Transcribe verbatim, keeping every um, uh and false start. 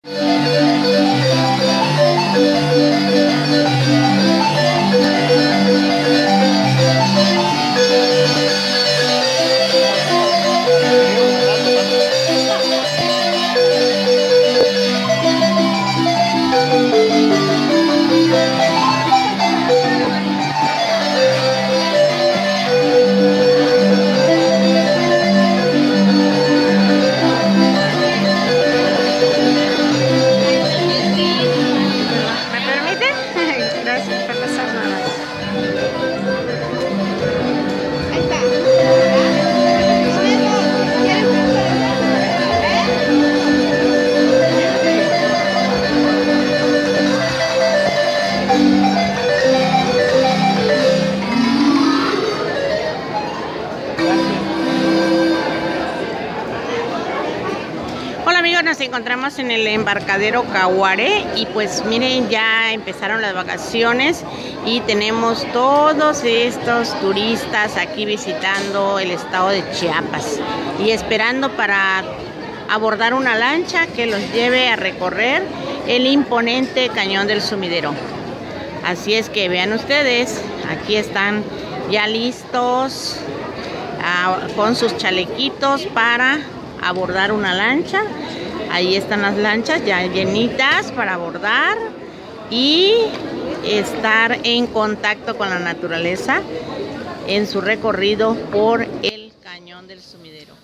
Nos encontramos en el embarcadero Cahuaré y pues miren, ya empezaron las vacaciones y tenemos todos estos turistas aquí visitando el estado de Chiapas y esperando para abordar una lancha que los lleve a recorrer el imponente Cañón del Sumidero. Así es que vean ustedes, aquí están ya listos uh, con sus chalequitos para abordar una lancha. Ahí están las lanchas ya llenitas para abordar y estar en contacto con la naturaleza en su recorrido por el Cañón del Sumidero.